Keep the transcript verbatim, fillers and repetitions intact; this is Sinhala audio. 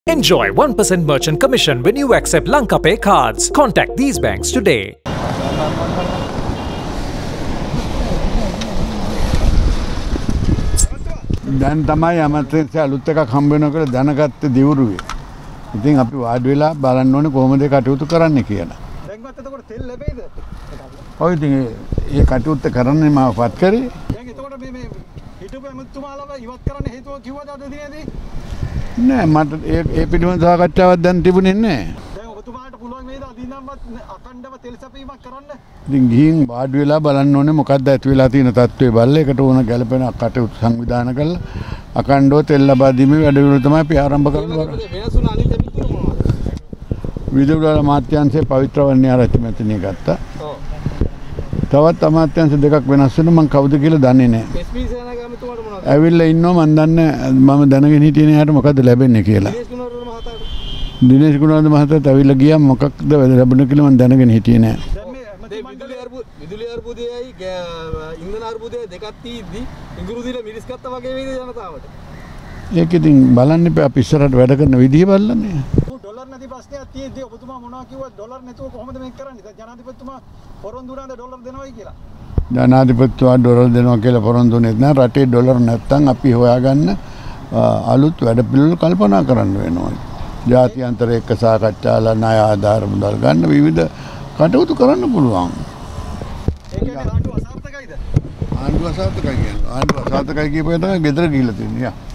Enjoy one percent merchant commission when you accept Lankapay cards. Contact these banks today. දැන් තමයි අමතෙන්ස අලුත් එකක් හම්බ වෙනවා කියලා දැනගත්ත දිවුරුවේ. ඉතින් අපි වාඩි වෙලා බලන්න ඕනේ කොහොමද කටයුතු කරන්න කියලා. දැන්වත් එතකොට තෙල් ලැබෙයිද? ඔය ඉතින් ඒ කටයුත්ත කරන්නේ මාව පත් කරේ. දැන් එතකොට මේ මේ හිටපු එමුතුමාලව ඉවත් කරන්න හේතුව කිව්වද අද දිනේදී? නෑ මට ඒ ඒ පිළිබඳ සාකච්ඡාවක් දැන් තිබුණේ නෑ. දැන් ඔබතුමාට පුළුවන් වේද අදිනම්වත් අකණ්ඩව තෙල් සැපීමක් කරන්න? ඉතින් ගිහින් වාඩි වෙලා බලන්න ඕනේ මොකක්ද ඇති වෙලා තියෙන තත්ත්වය බලලා ඒකට ඕන ගැළපෙන කටයුතු සංවිධානය කරලා අකණ්ඩව තෙල් ලබා දීමේ වැඩපිළිවෙල තමයි අපි ආරම්භ කරන්නේ. වෙනසුන අනිත් එමුතුම මොනවද? විදුලි අමාත්‍යාංශයේ පවිත්‍ර වන්නේ ආරච්චි මැතිණිය ගත්තා. ඔව්. තවත් අමාත්‍යාංශ දෙකක් වෙනස් වෙන මම කවුද කියලා දන්නේ නැහැ. එස් පී සේනාගම එමුතුමාට මොනවද? ඇවිල්ලා ඉන්නවා මම දන්නේ මම දැනගෙන හිටියේ නෑ යාට මොකද්ද ලැබෙන්නේ කියලා. දිනේෂ් ගුණවර්ධන මහතාට. දිනේෂ් ගුණවර්ධන මහතාට ඇවිල්ලා ගියා මොකක්ද ලැබුණ කියලා මම දැනගෙන හිටියේ නෑ. දැන් මේ විදුලි අර්බුද විදුලි අර්බුදයයි ඉන්ධන අර්බුදය දෙකක් තියෙද්දි ඉඟුරු දිල මිරිස් ගත්තා වගේ වේද ජනතාවට? ඒක ඉතින් බලන්න එපා අපි ඉස්සරහට වැඩ කරන විදිය බලන්නේ. ඩොලර් නැති ප්‍රශ්නයක් තියෙද්දි ඔබතුමා මොනවා කිව්වත් ඩොලර් නැතුව කොහොමද මේක කරන්නේ? දැන් ජනාධිපතිතුමා පොරොන්දු වුණාද ඩොලර් දෙනවයි කියලා? ජනාධිපතිතුමා ඩොලර් දෙනවා කියලා පොරොන්දු වෙන්නේ නැහැ. රටේ ඩොලර් නැත්තම් අපි හොයාගන්න අලුත් වැඩපිළිවෙල කල්පනා කරන්න වෙනවා. ජාත්‍යන්තර එක්ක සාකච්ඡාලා ණය ආධාර මුදල් ගන්න විවිධ කටයුතු කරන්න පුළුවන්. ඒ කියන්නේ ආණ්ඩුව අසාර්ථකයිද? ආණ්ඩුව අසාර්ථකයි කියන්නේ. ආණ්ඩුව අසාර්ථකයි කියපුවා තමයි ගෙදර ගිහිල්ලා තින්නේ.